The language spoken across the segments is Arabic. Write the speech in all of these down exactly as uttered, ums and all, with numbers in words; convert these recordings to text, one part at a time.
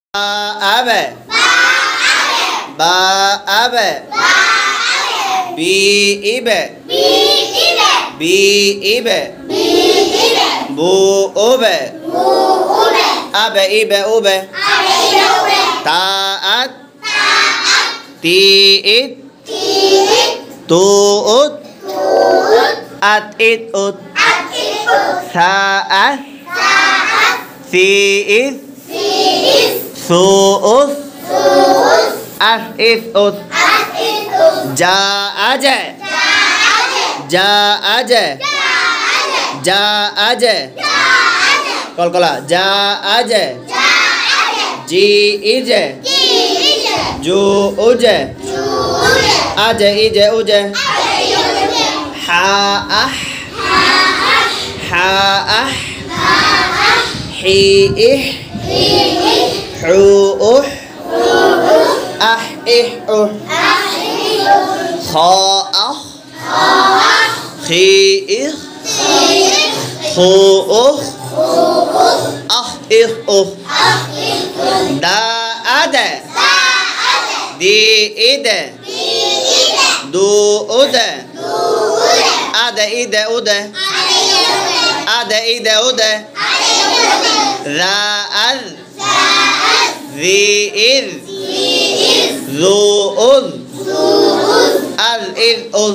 أبى با أبى بي إبى بي إبى بو أبى أبى إبى أبى تاءت تيئت توءت أتئت أت ثاءت ثيئت ثوءت أثئت أت جاء جاء جاء جاء جاء جاء قل قل جاء جاء جيء جاء جوء جاء أجئ جاء حاء حاء حيء حوء أحئ خاء خيء خوء أخئ داء ديئ دوء أدئ دؤ أدئ دؤ ذا ذي ذو أذ الإذ أذ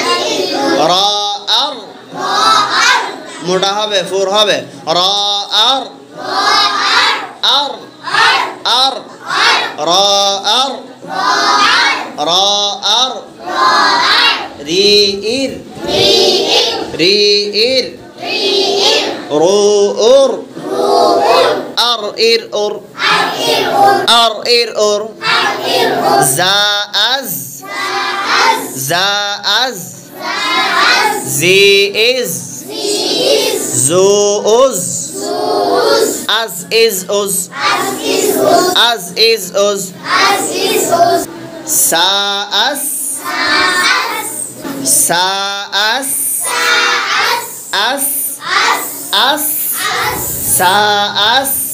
راء মোটা হবে ফোর হবে র আর আর আর র আর র আর রি ইর রি ইর রু উর আর ইর উর আর ইর উর জা আজ জা আজ জি ইজ زو أز أز إز أز أز إز أز سا أس سا أس أس أس سا أس